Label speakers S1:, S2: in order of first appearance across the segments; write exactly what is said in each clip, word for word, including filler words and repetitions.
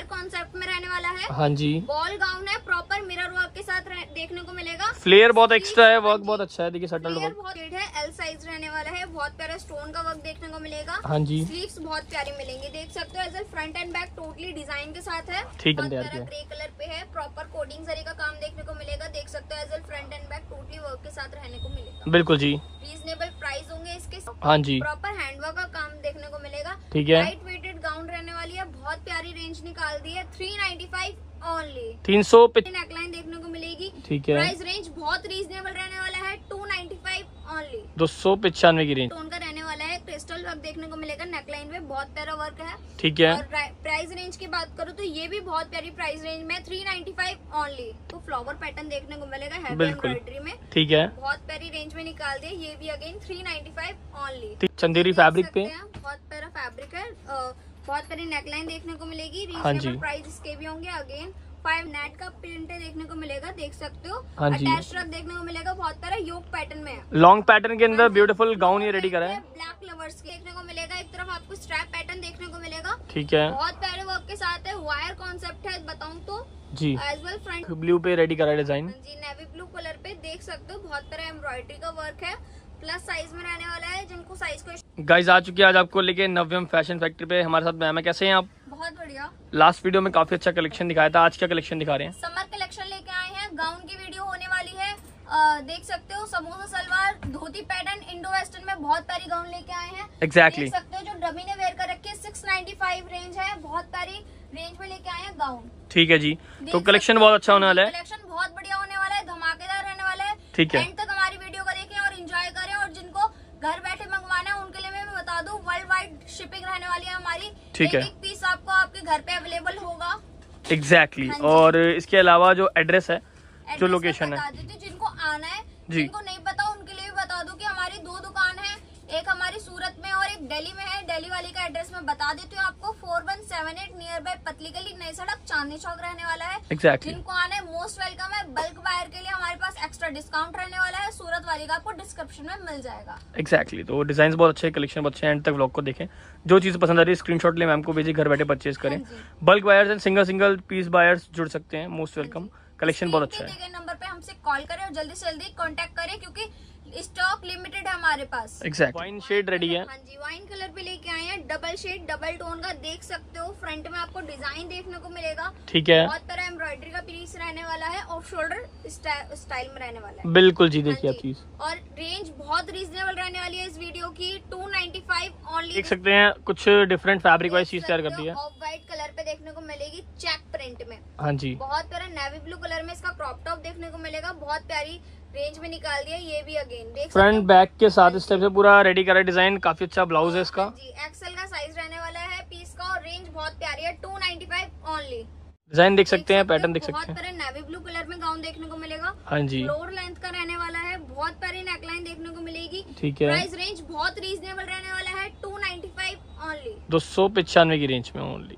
S1: Wire concept में रहने वाला है।
S2: हाँ जी,
S1: बॉल गाउन है, प्रॉपर मिरर वर्क के साथ देखने को मिलेगा।
S2: फ्लेयर बहुत एक्स्ट्रा है, वर्क बहुत अच्छा है। देखिए सटल वर्क
S1: बहुत है, एल साइज रहने वाला है। बहुत प्यारा स्टोन का वर्क देखने को मिलेगा।
S2: हाँ जी,
S1: स्लीव्स बहुत प्यारी मिलेंगी, देख सकते हो। As front and back totally design के साथ है।
S2: ठीक है,
S1: ग्रे कलर पे है, प्रॉपर कोडिंग जरी का काम देखने को मिलेगा। देख सकते हो as front and back totally work के साथ रहने को मिलेगा।
S2: बिल्कुल जी,
S1: रीजनेबल प्राइस होंगे इसके।
S2: हाँ जी,
S1: प्रॉपर हैंडवर्क का काम देखने को मिलेगा।
S2: ठीक है,
S1: लाइट वेटेड गाउन रहने वाली है। बहुत प्यारी रेंज निकाल दी है, थ्री नाइन्टी फाइव ओनली।
S2: तीन सौ
S1: नेकलाइन देखने को मिलेगी।
S2: ठीक है,
S1: प्राइस रेंज बहुत रीजनेबल रहने वाला है, टू नाइन्टी फाइव ओनली।
S2: दो सौ पचानवे की रेंज
S1: टोन का रहने वाला है। क्रिस्टल वर्क देखने को मिलेगा नेकलाइन में, बहुत प्यारा वर्क है।
S2: ठीक है,
S1: और प्राइस रेंज की बात करूँ तो ये भी बहुत प्यारी प्राइस रेंज में, थ्री नाइन्टी फाइव ओनली। तो फ्लावर पैटर्न देखने को मिलेगा हैवी एम्ब्रॉयडरी में।
S2: ठीक है,
S1: बहुत प्यारी रेंज में निकाल दिया। ये भी again three ninety five only.
S2: Chanderi fabric पे
S1: बहुत प्यारा फैब्रिक है। बहुत प्यारी नेकलाइन देखने को मिलेगी।
S2: हाँ जी,
S1: प्राइस इसके भी होंगे अगेन फाइव। नेट का प्रिंट देखने को मिलेगा, देख सकते हो।
S2: हाँ जी,
S1: अटैच ट्रक देखने को मिलेगा। बहुत प्यारा योक पैटर्न में है।
S2: लॉन्ग पैटर्न के अंदर ब्यूटीफुल गाउन ये रेडी करा है।
S1: ब्लैक लवर्स देखने को मिलेगा। एक तरफ आपको स्ट्रैप पैटर्न देखने को मिलेगा।
S2: ठीक है,
S1: बहुत प्यारे वर्क के साथ है। वायर कॉन्सेप्ट है बताऊं तो
S2: जी,
S1: एज वेल फ्रंट
S2: ब्लू पे रेडी करा है डिजाइन
S1: जी, नेवी ब्लू कलर पे देख सकते हो। बहुत प्यारा एम्ब्रॉयडरी का वर्क है। प्लस साइज में रहने वाला है। जिनको साइज को
S2: गाइस आ चुके हैं आज आपको लेके नव्यम फैशन फैक्ट्री पे। हमारे साथ मैम है, कैसे हैं आप?
S1: बहुत बढ़िया।
S2: लास्ट वीडियो में काफी अच्छा कलेक्शन दिखाया था, आज क्या कलेक्शन दिखा रहे हैं?
S1: समर कलेक्शन लेके आए हैं। गाउन की वीडियो होने वाली है। आ, देख सकते हो samosa salwar dhoti pattern Indo western में बहुत प्यारी गाउन लेके आए हैं।
S2: एग्जैक्टली
S1: देख सकते हो जो डमी ने वेयर कर रखी है। सिक्स नाइन्टी फाइव रेंज है। बहुत प्यारी रेंज में लेके आए हैं गाउन।
S2: ठीक है जी, तो कलेक्शन बहुत अच्छा होने वाला है।
S1: कलेक्शन बहुत बढ़िया होने वाला है, धमाकेदार रहने वाला है।
S2: ठीक है,
S1: एंड तक हमारी वीडियो को देखें और एंजॉय करें। और जिनको घर बैठे मंगवाना है उनके लिए मैं बता दूं, वर्ल्ड वाइड शिपिंग रहने वाली है हमारी।
S2: ठीक है,
S1: एक पीस आपको आपके घर पे अवेलेबल होगा।
S2: Exactly exactly. और इसके अलावा जो एड्रेस है, जो लोकेशन है,
S1: जिनको आना है, जिनको नहीं पता उनके लिए भी बता दूं कि हमारी दो दुकान है। एक हमारी सूरत में और एक दिल्ली में है। दिल्ली वाली का एड्रेस मैं बता देती हूँ आपको, four one seven eight nearby पतली गली नई सड़क चांदनी चौक रहने वाला है।
S2: एग्जैक्टली
S1: जिनको आना है मोस्ट वेलकम है। बल्क बायर के लिए हमारे पास एक्स्ट्रा डिस्काउंट रहने वाला है। सूरत वाली का आपको डिस्क्रिप्शन में मिल जाएगा।
S2: Exactly exactly. तो डिजाइन बहुत अच्छे, कलेक्शन बहुत अच्छे, एंड तक व्लॉग को देखें। जो चीज पसंद आ रही है स्क्रीनशॉट ले मैम को भेजिए, घर बैठे परचेज करें। Bulk buyers and single single piece buyers जुड़ सकते हैं, मोस्ट वेलकम। कलेक्शन बहुत अच्छा है।
S1: नंबर पे हमसे कॉल करें और जल्दी से जल्दी कांटेक्ट करें क्योंकि स्टॉक लिमिटेड है हमारे पास।
S2: एग्जैक्ट वाइन शेड रेडी है।
S1: हाँ जी, वाइन कलर पे लेके आए हैं। डबल शेड डबल टोन का देख सकते हो। फ्रंट में आपको डिजाइन देखने को मिलेगा।
S2: ठीक है,
S1: बहुत तरह एम्ब्रॉयडरी का पीस रहने वाला है। ऑफ शोल्डर स्टाइल में रहने वाला है।
S2: बिल्कुल जी, देखिए आप चीज।
S1: और रेंज बहुत रीजनेबल रहने वाली है इस वीडियो की, टू नाइन्टी फाइव ओनली।
S2: देख सकते हैं कुछ डिफरेंट फैब्रिक वाइज चीज तैयार कर दी है।
S1: ऑफ व्हाइट कलर पे देखने को मिलेगी, चेक प्रिंट में।
S2: हाँ जी,
S1: बहुत प्यारा नेवी ब्लू कलर में इसका क्रॉप टॉप देखने को मिलेगा। बहुत प्यारी रेंज में निकाल दिया। ये भी अगेन देख
S2: फ्रंट बैक के साथ इस टाइप से पूरा रेडी करा डिजाइन, काफी अच्छा ब्लाउज है इसका
S1: जी। एक्सेल का साइज रहने वाला है पीस का। और रेंज बहुत प्यारी है, two ninety five only.
S2: Design देख सकते हैं, पैटर्न देख सकते हैं।
S1: बहुत प्यारे नेवी ब्लू कलर में गाउन देखने को मिलेगा।
S2: हाँ जी,
S1: फ्लोर लेंथ का रहने वाला है। बहुत प्यारी नेकलाइन देखने को मिलेगी।
S2: ठीक है,
S1: प्राइस रेंज बहुत रीजनेबल रहने वाला है, टू नाइन्टी फाइव ओनली।
S2: दो सौ पचानवे की रेंज में ओनली।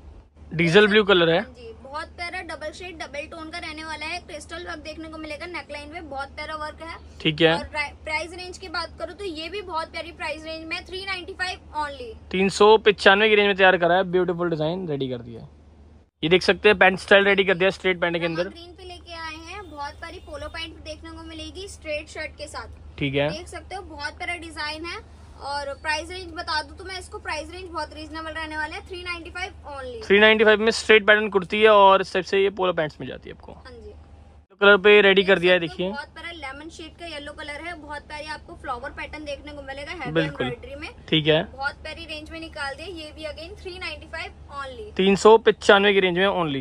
S2: डीजल ब्लू कलर है
S1: जी, बहुत प्यारा डबल शेड डबल टोन का रहने वाला है। क्रिस्टल वर्क देखने को मिलेगा नेकलाइन में, बहुत प्यारा वर्क है।
S2: ठीक है,
S1: और प्राइस रेंज की बात करूँ तो ये भी बहुत प्यारी प्राइस रेंज में, थ्री नाइन्टी फाइव ओनली।
S2: तीन सौ पचानवे की रेंज में तैयार करा है। ब्यूटीफुल डिजाइन रेडी कर दिया है। ये देख सकते हैं पैंट स्टाइल रेडी कर दिया स्ट्रेट पैंट के अंदर।
S1: ग्रीन पे लेके आए हैं। बहुत प्यारी पोलो पैंट देखने को मिलेगी स्ट्रेट शर्ट के साथ।
S2: ठीक है,
S1: देख सकते हो बहुत प्यारा डिजाइन है। और प्राइस रेंज बता दूं तो मैं इसको, प्राइस रेंज बहुत रीजनेबल रहने वाला है, three ninety five only.
S2: Three ninety five में स्ट्रेट पैटर्न कुर्ती है और इस टाइप से ये पोलो पैंट्स में जाती है आपको।
S1: हाँ जी,
S2: कलर पे रेडी कर दिया है। देखिए
S1: बहुत प्यारा लेमन शेड का येलो कलर है। बहुत प्यारी आपको फ्लावर पैटर्न देखने को मिलेगा हैवी
S2: बिल्कुल
S1: एम्ब्रॉयडरी में।
S2: ठीक है,
S1: बहुत प्यारी रेंज में निकाल दिया। ये भी again three ninety five only.
S2: तीन सौ पचानवे की रेंज में ओनली।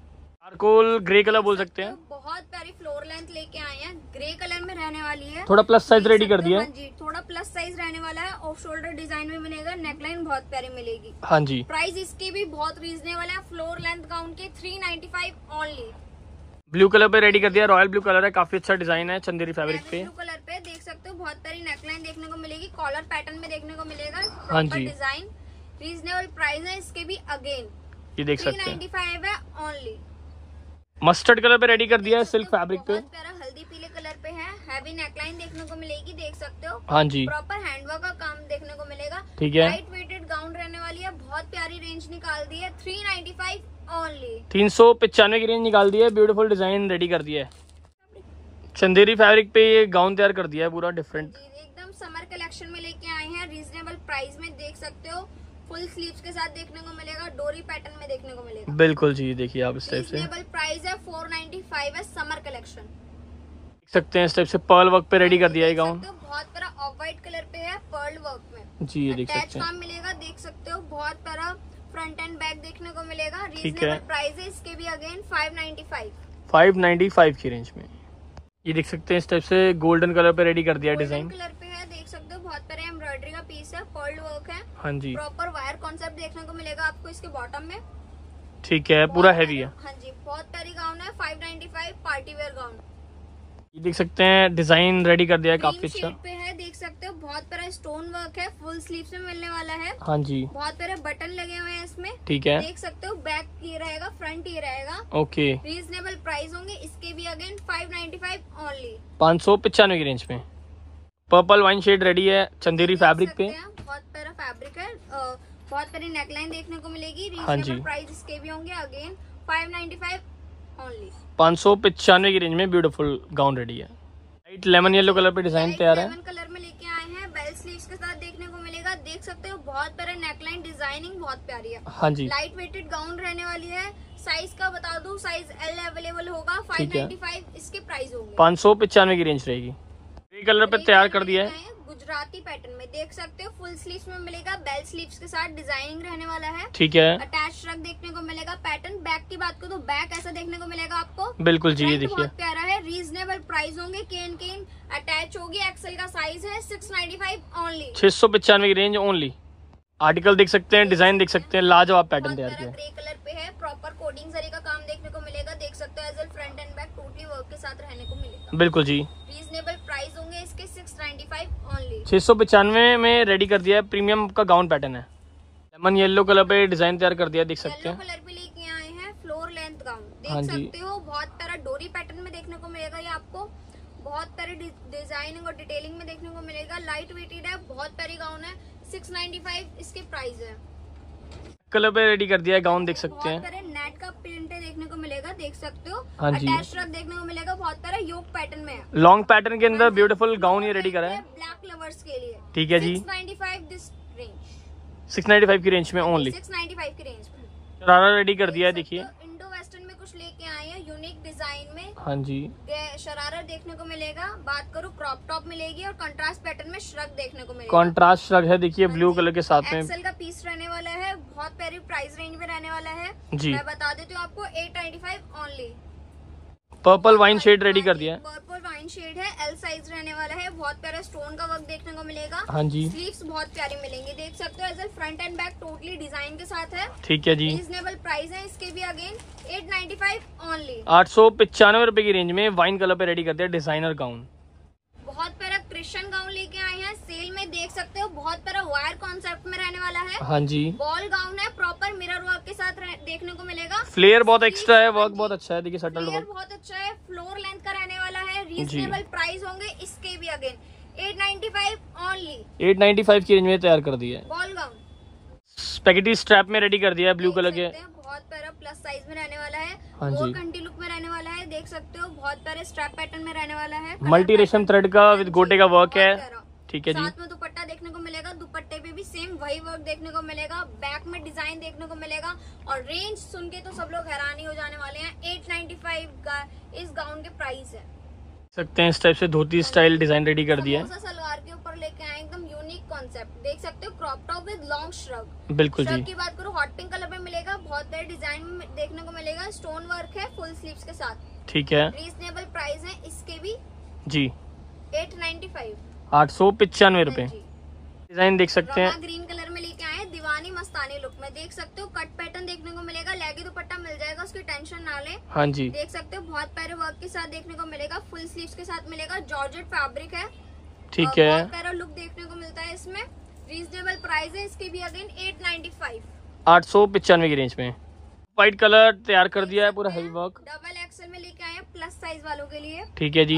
S2: चारकोल ग्रे कलर बोल सकते हैं।
S1: बहुत प्यारी फ्लोर लेंथ लेके आए हैं, ग्रे कलर में रहने वाली है।
S2: थोड़ा प्लस साइज रेडी कर दिया है।
S1: हाँ जी, थोड़ा प्लस साइज रहने वाला है। ऑफ शोल्डर डिजाइन में मिलेगा। नेकलाइन बहुत प्यारी मिलेगी।
S2: हाँ जी,
S1: प्राइस इसकी भी बहुत रीजनेबल है। फ्लोर लेंथ गाउन के three ninety five only.
S2: Blue colour पे रेडी कर दिया। रॉयल ब्लू कलर है, काफी अच्छा डिजाइन है चंदेरी फैब्रिक पे।
S1: ब्लू कलर पे देख सकते हो बहुत प्यारी नेकलाइन देखने को मिलेगी। कॉलर पैटर्न में देखने को मिलेगा।
S2: हाँ जी,
S1: डिजाइन रीजनेबल प्राइस है इसके भी अगेन,
S2: ये देख
S1: थ्री
S2: सकते हैं।
S1: नाइन्टी फाइव है ओनली।
S2: मस्टर्ड कलर पे रेडी कर दिया है सिल्क फैब्रिक पे।
S1: बहुत प्यारा हल्दी पीले कलर पे है। हैवी नेकलाइन देखने को मिलेगी, देख सकते हो।
S2: हाँ जी,
S1: प्रॉपर हैंडवर्क का काम देखने को मिलेगा।
S2: ठीक है,
S1: लाइट वेटेड गाउन रहने वाली है, बहुत प्यारी रेंज निकाल दी है, थ्री नाइन्टी फाइव ओनली।
S2: तीन सौ पचानवे की रेंज निकाल दी है। ब्यूटीफुल डिजाइन रेडी कर दिया है। चंदेरी फैब्रिक पे ये गाउन तैयार कर दिया है पूरा डिफरेंट,
S1: एकदम समर कलेक्शन में लेके आए हैं, रीजनेबल प्राइस में, देख सकते हो। फुल स्लीव्स के साथ देखने को मिलेगा, डोरी पैटर्न में देखने को मिलेगा।
S2: बिल्कुल जी, देखिए आप इस टाइप से
S1: रीजनेबल प्राइस है, फोर नाइन्टी फाइव है, समर कलेक्शन
S2: देख सकते हैं। इस टाइप से पर्ल वर्क पे रेडी कर दिया है गाउन,
S1: बहुत प्यारा ऑफ व्हाइट कलर पे है, पर्ल वर्क में
S2: जी, ये देख सकते हैं।
S1: काम मिलेगा, देख सकते हो। बहुत प्यारा फ्रंट एंड बैक देखने को मिलेगा।
S2: ठीक है,
S1: रीजनेबल प्राइस है इसके भी, again five ninety five
S2: five ninety five की रेंज में। ये देख सकते हैं इस टाइप से गोल्डन कलर पे रेडी कर दिया है डिजाइन,
S1: कलर पे है, देख सकते हो। बहुत प्यारा एम्ब्रॉयडरी का पीस है, पर्ल वर्क है।
S2: हाँ जी,
S1: प्रॉपर वायर कॉन्सेप्ट देखने को मिलेगा आपको इसके बॉटम में,
S2: ठीक है, पूरा हैवी है।
S1: हाँ जी, बहुत प्यारी गाउन है, five ninety five party wear gown.
S2: ये देख सकते हैं डिजाइन रेडी कर दिया है काफी
S1: क्रीम
S2: अच्छा
S1: शेड पे है, देख सकते हो। बहुत प्यारा स्टोन वर्क है, फुल स्लीव्स में मिलने वाला है।
S2: हाँ जी,
S1: बहुत प्यारे बटन लगे हुए हैं इसमें,
S2: ठीक है,
S1: देख सकते हो। बैक ये रहेगा, फ्रंट ये रहेगा।
S2: ओके,
S1: रीजनेबल प्राइस होंगे इसके भी, again five ninety five only,
S2: पाँच सौ पचानवे की रेंज में। पर्पल वाइन शेड रेडी है चंदेरी फैब्रिक पे,
S1: बहुत प्यारा फैब्रिक है। अ, बहुत प्यारी नेकलाइन देखने को मिलेगी।
S2: हाँ जी,
S1: रीजनेबल प्राइस इसके भी होंगे, again five ninety five only,
S2: पाँच सौ पचानवे की रेंज में ब्यूटीफुल गाउन रेडी है। लाइट लेमन येलो कलर पे डिजाइन तैयार है,
S1: लेमन कलर में लेके आए हैं, बेल स्लीव्स के साथ देखने को मिलेगा, देख सकते हो। बहुत प्यारा नेकलाइन, डिजाइनिंग बहुत प्यारी है।
S2: हाँ जी,
S1: लाइट वेटेड गाउन रहने वाली है। साइज का बता दूं, साइज एल अवेलेबल होगा, फाइव नाइन्टी फाइव इसके प्राइस होंगे,
S2: पाँच सौ पचानवे की रेंज रहेगी। ग्रे कलर पे तैयार कर दिया है,
S1: गुजराती पैटर्न में, देख सकते हो। फुल स्लीव्स में मिलेगा, बेल स्लीव्स के साथ डिजाइनिंग रहने वाला है,
S2: ठीक है।
S1: अटैच श्रग देखने को मिलेगा। पैटर्न बैक की बात करो तो बैक ऐसा देखने को मिलेगा आपको,
S2: बिल्कुल जी, ये देखिए
S1: बहुत प्यारा है। रीजनेबल प्राइस होंगे, केन केन अटैच होगी, एक्सेल का साइज है, सिक्स नाइन्टी फाइव ओनली,
S2: छह सौ पचानवे की रेंज ओनली। आर्टिकल देख सकते हैं, डिजाइन देख सकते हैं, लाजवाब पैटर्न तैयार किया है।
S1: ग्रे कलर पे है, प्रॉपर कोडिंग जरी का काम देखने को मिलेगा, देख सकते हो। As well front and back totally work के साथ रहने को मिलेगा,
S2: बिल्कुल जी।
S1: रीजनेबल प्राइस होंगे इसके, सिक्स नाइन्टी फाइव ओनली,
S2: छह सौ पचानवे में रेडी कर दिया है। प्रीमियम का गाउन पैटर्न है, लेमन येलो कलर पे डिजाइन तैयार कर दिया, देख सकते हैं।
S1: कलर पे लेके आए हैं, फ्लोर लेंथ गाउन,
S2: हाँ
S1: देख
S2: जी,
S1: सकते हो। बहुत प्यारा डोरी पैटर्न में देखने को मिलेगा ये आपको, बहुत प्यारी डिजाइनिंग और डिटेलिंग में देखने को मिलेगा। लाइट वेटेड है, बहुत प्यारी गाउन है, सिक्स नाइन्टी फाइव इसके प्राइस है।
S2: कलर पे रेडी कर दिया है गाउन, देख सकते हैं।
S1: नेट का प्रिंट देखने को मिलेगा, देख सकते हो।
S2: हाँ जी,
S1: अटैच श्रग देखने को मिलेगा, बहुत प्यारा योक पैटर्न में है,
S2: लॉन्ग पैटर्न के अंदर ब्यूटीफुल गाउन ये रेडी करा है,
S1: ब्लैक लवर्स के लिए,
S2: ठीक है जी।
S1: Six ninety five this range,
S2: six ninety five की रेंज में ओनली।
S1: सिक्स नाइन्टी फाइव की रेंज में
S2: शरारा रेडी कर दिया है, देखिए।
S1: इंडो वेस्टर्न में कुछ लेके आए हैं, यूनिक डिजाइन में।
S2: हाँ जी,
S1: शरारा देखने को मिलेगा, बात करूँ क्रॉप टॉप मिलेगी, और कंट्रास्ट पैटर्न में श्रग देखने को मिलेगा।
S2: कॉन्ट्रास्ट श्रग है, देखिए ब्लू कलर के साथ में।
S1: एक्सेल का पीस रहने वाला है, बहुत प्यारी प्राइस रेंज में रहने वाला है
S2: जी।
S1: मैं बता देती हूँ आपको, eight ninety five only.
S2: Purple wine shade ready कर दिया है,
S1: पर्पल वाइन शेड है, एल साइज रहने वाला है। बहुत प्यारा स्टोन का वर्क देखने को मिलेगा।
S2: हाँ जी,
S1: स्लीव्स बहुत प्यारी मिलेंगी, देख सकते हो। As front and back totally design के साथ है,
S2: ठीक है जी।
S1: रीजनेबल प्राइस है इसके भी, again eight ninety five only,
S2: आठ सौ पचानवे रुपए की रेंज में वाइन कलर पे रेडी कर दिया डिजाइनर गाउन।
S1: बहुत प्यारा क्रिश्चियन गाउन लेके आए हैं सेल में, देख सकते हो। बहुत प्यारा वायर कॉन्सेप्ट में रहने वाला है,
S2: हाँ जी,
S1: बॉल गाउन है, प्रॉपर मिरर वर्क के साथ देखने को मिलेगा।
S2: फ्लेयर बहुत एक्स्ट्रा है, वर्क बहुत अच्छा है, देखिए सटल वर्क
S1: बहुत अच्छा है, फ्लोर लेंथ का रहने वाला है। रीजनेबल प्राइस होंगे इसके भी, again eight ninety five only,
S2: eight ninety five की रेंज में तैयार कर दिया है।
S1: बॉल गाउन
S2: स्पेगेटी स्ट्रैप में रेडी कर दिया है, ब्लू कलर के,
S1: बहुत प्यारा प्लस साइज में रहने वाला है,
S2: हाँ
S1: फोर
S2: जी,
S1: घंटी लुक में रहने वाला है, देख सकते हो। बहुत प्यारे स्ट्रैप पैटर्न में रहने वाला है,
S2: मल्टी रेशम थ्रेड का विद गोटे का वर्क है, ठीक है जी।
S1: साथ में दुपट्टा देखने को मिलेगा, दुपट्टे पे भी सेम वही वर्क देखने को मिलेगा, बैक में डिजाइन देखने को मिलेगा। और रेंज सुन के तो सब लोग हैरान ही हो जाने वाले हैं, एट नाइन्टी फाइव का इस गाउन के प्राइस है।
S2: सकते हैं इस टाइप से धोती स्टाइल डिजाइन रेडी कर दिया है,
S1: सलवार के ऊपर लेके आए, एकदम यूनिक कॉन्सेप्ट, देख सकते हो। Crop top with long shrug,
S2: बिल्कुल जी।
S1: श्रग की बात करूँ, हॉट पिंक कलर में मिलेगा, बहुत बड़े डिजाइन में देखने को मिलेगा, स्टोन वर्क है फुल स्लीव्स के साथ,
S2: ठीक है।
S1: रीजनेबल प्राइस है इसके भी
S2: जी,
S1: एट नाइन्टी फाइव,
S2: आठ सौ पचानवे रुपए। डिजाइन देख सकते हैं,
S1: ग्रीन कलर में लेके आए, दीवानी मस्तानी लुक में, देख सकते हो। कट पैटर्न देखने को मिलेगा, लेगी दुपट्टा मिल जाएगा, उसकी टेंशन ना ले।
S2: हाँ जी,
S1: देख सकते हो, बहुत प्यारे वर्क के साथ देखने को मिलेगा, फुल स्लीव्स के साथ मिलेगा, जॉर्जेट फैब्रिक है,
S2: ठीक है।
S1: बहुत प्यारा लुक देखने को मिलता है इसमें। रीजनेबल प्राइस है इसके भी, अगेन एट नाइन्टी फाइव,
S2: आठ सौ पचानवे की रेंज में। व्हाइट कलर तैयार कर दिया है, पूरा हेवी वर्क,
S1: डबल एक्सेल में लेके आए हैं प्लस साइज वालों के लिए,
S2: ठीक है जी।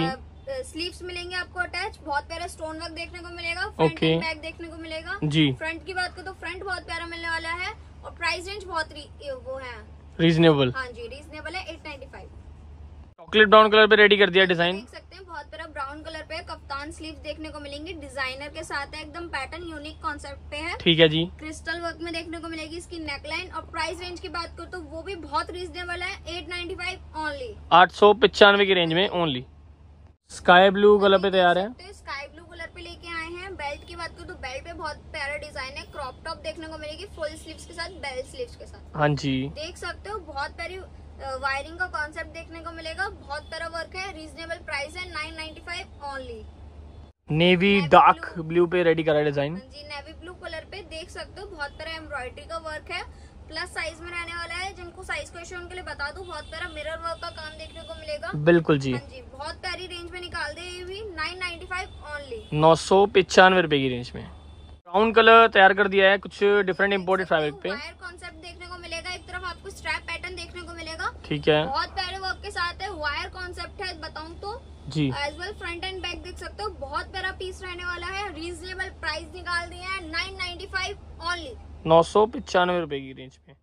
S1: स्लीव्स मिलेंगे आपको अटैच, बहुत प्यारा स्टोन वर्क देखने को मिलेगा, फ्रंट
S2: Okay.
S1: एंड बैक देखने को मिलेगा
S2: जी।
S1: फ्रंट की बात करो तो फ्रंट बहुत प्यारा मिलने वाला है और प्राइस रेंज बहुत री- वो है,
S2: रीजनेबल।
S1: हाँ जी रीजनेबल है, eight ninety five.
S2: Chocolate brown colour पे रेडी कर दिया डिजाइन,
S1: देख सकते हैं बहुत प्यारा ब्राउन कलर पे कप्तान स्लीव देखने को मिलेंगी, डिजाइनर के साथ है, एकदम पैटर्न यूनिक कॉन्सेप्ट पे है,
S2: ठीक है जी।
S1: क्रिस्टल वर्क में देखने को मिलेगी इसकी नेकलाइन। और प्राइस रेंज की बात करो तो वो भी बहुत रीजनेबल है, एट नाइन्टी फाइव ओनली,
S2: आठ सौ पचानवे की रेंज में ओनली। स्काई ब्लू कलर पे तैयार है,
S1: स्काई ब्लू कलर पे लेके आए हैं। बेल्ट की बात करो तो बेल्ट पे बहुत प्यारा डिजाइन है, क्रॉप टॉप देखने को मिलेगी फुल स्लीव्स के साथ, बेल्ट स्लीव्स के साथ,
S2: हाँ जी।
S1: देख सकते हो बहुत प्यारी वायरिंग का कॉन्सेप्ट देखने को मिलेगा, बहुत प्यारा वर्क है, रीजनेबल प्राइस है, nine ninety five only.
S2: Navy dark blue पे रेडी करा डिजाइन,
S1: जी नेवी ब्लू कलर पे देख सकते हो बहुत प्यारा एम्ब्रॉयडरी का वर्क है, प्लस साइज में रहने वाला है, जिनको साइज का इशू उनके लिए बता दूं, बहुत प्यारा मिरर वर्क का काम देखने को मिलेगा,
S2: बिल्कुल जी।
S1: हाँ जी बहुत प्यारी रेंज में निकाल दे ये भी, नाइन नाइन्टी फाइव ओनली,
S2: नौ सौ पचानवे रुपए की रेंज में। ब्राउन कलर तैयार कर दिया है, कुछ डिफरेंट इम्पोर्टेड फैब्रिक पे,
S1: वायर कॉन्सेप्ट देखने को मिलेगा, एक तरफ आपको स्ट्रैप पैटर्न देखने को मिलेगा,
S2: ठीक है
S1: बहुत प्यारे वर्क के साथ है, वायर कॉन्सेप्ट है बताऊं तो
S2: जी।
S1: As well front and back देख सकते हो, बहुत प्यारा पीस रहने वाला है, रीजनेबल प्राइस निकाल दिया है, नाइन नाइन्टी फाइव ओनली,
S2: नौ सौ पचानवे रुपए की रेंज में।